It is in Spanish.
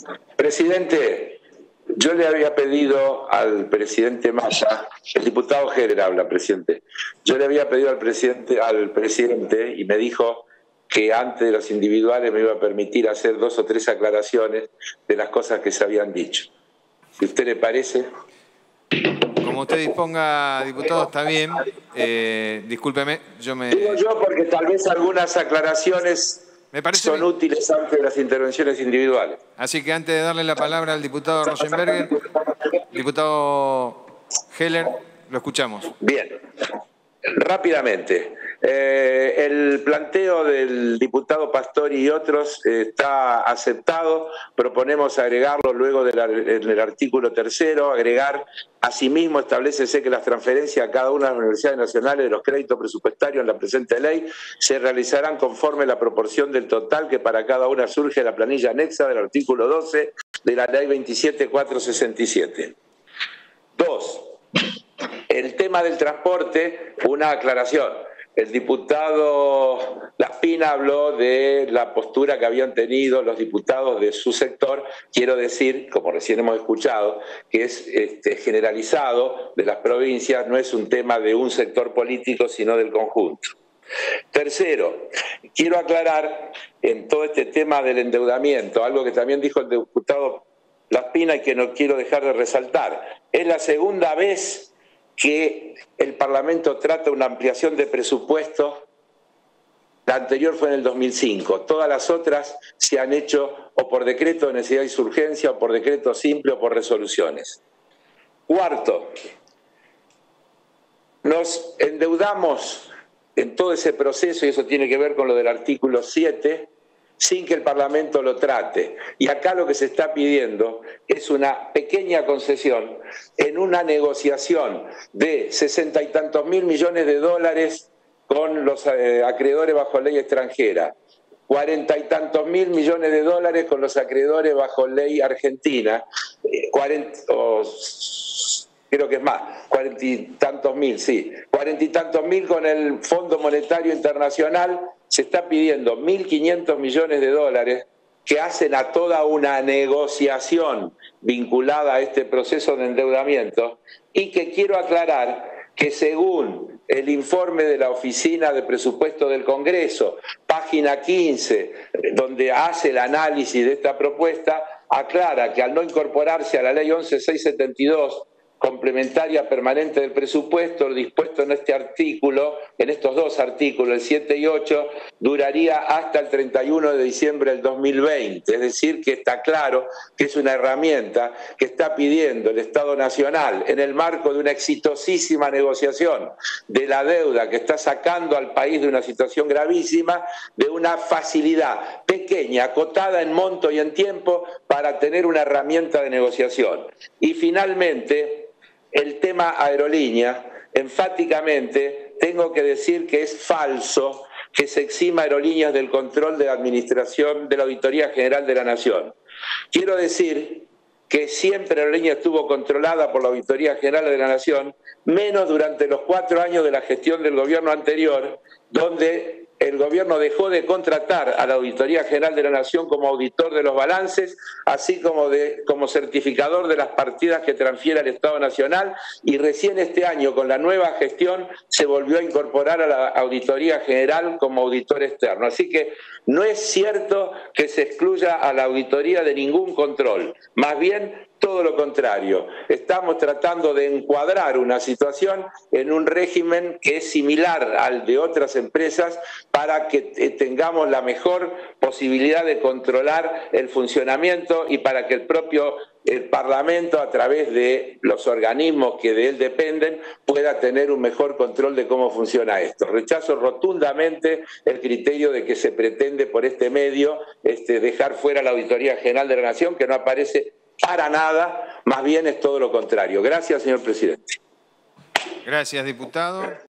Presidente, yo le había pedido al presidente Massa, el diputado Heller habla, presidente, yo le había pedido al presidente y me dijo que antes de los individuales me iba a permitir hacer 2 o 3 aclaraciones de las cosas que se habían dicho. Si a usted le parece. Como usted disponga, diputado, está bien. Discúlpeme, Digo yo porque tal vez algunas aclaraciones son bien. útiles antes de las intervenciones individuales. Así que antes de darle la palabra al diputado Rosenberger, diputado Heller, lo escuchamos. Bien, rápidamente. El planteo del diputado Pastori y otros está aceptado. Proponemos agregarlo luego en el artículo 3º, agregar: asimismo, establécese que las transferencias a cada una de las universidades nacionales de los créditos presupuestarios en la presente ley se realizarán conforme la proporción del total que para cada una surge de la planilla anexa del artículo 12 de la ley 27.467. 2. El tema del transporte, una aclaración. El diputado Laspina habló de la postura que habían tenido los diputados de su sector. Quiero decir, como recién hemos escuchado, que es generalizado de las provincias, no es un tema de un sector político, sino del conjunto. Tercero, quiero aclarar en todo este tema del endeudamiento, algo que también dijo el diputado Laspina y que no quiero dejar de resaltar. Es la segunda vez que el Parlamento trata una ampliación de presupuesto. La anterior fue en el 2005. Todas las otras se han hecho o por decreto de necesidad y urgencia, o por decreto simple, o por resoluciones. Cuarto, nos endeudamos en todo ese proceso, y eso tiene que ver con lo del artículo 7, sin que el Parlamento lo trate. Y acá lo que se está pidiendo es una pequeña concesión en una negociación de 60 y tantos mil millones de dólares con los acreedores bajo ley extranjera, 40 y tantos mil millones de dólares con los acreedores bajo ley argentina, creo que es más, 40 y tantos mil, sí, 40 y tantos mil con el Fondo Monetario Internacional. Se está pidiendo 1.500 millones de dólares que hacen a toda una negociación vinculada a este proceso de endeudamiento, y que quiero aclarar que según el informe de la Oficina de Presupuesto del Congreso, página 15, donde hace el análisis de esta propuesta, aclara que al no incorporarse a la ley 11.672, complementaria permanente del presupuesto, lo dispuesto en este artículo, en estos 2 artículos, el 7 y 8, duraría hasta el 31 de diciembre del 2020. Es decir, que está claro que es una herramienta que está pidiendo el Estado Nacional en el marco de una exitosísima negociación de la deuda que está sacando al país de una situación gravísima, de una facilidad pequeña, acotada en monto y en tiempo, para tener una herramienta de negociación. Y finalmente, el tema aerolínea, enfáticamente tengo que decir que es falso que se exima Aerolíneas del control de la administración de la Auditoría General de la Nación. Quiero decir que siempre Aerolíneas estuvo controlada por la Auditoría General de la Nación, menos durante los 4 años de la gestión del gobierno anterior, donde el gobierno dejó de contratar a la Auditoría General de la Nación como auditor de los balances, así como certificador de las partidas que transfiere al Estado Nacional, y recién este año, con la nueva gestión, se volvió a incorporar a la Auditoría General como auditor externo. Así que no es cierto que se excluya a la auditoría de ningún control, más bien todo lo contrario. Estamos tratando de encuadrar una situación en un régimen que es similar al de otras empresas, para que tengamos la mejor posibilidad de controlar el funcionamiento, y para que el Parlamento, a través de los organismos que de él dependen, pueda tener un mejor control de cómo funciona esto. Rechazo rotundamente el criterio de que se pretende por este medio dejar fuera la Auditoría General de la Nación, que no aparece para nada, más bien es todo lo contrario. Gracias, señor presidente. Gracias, diputado.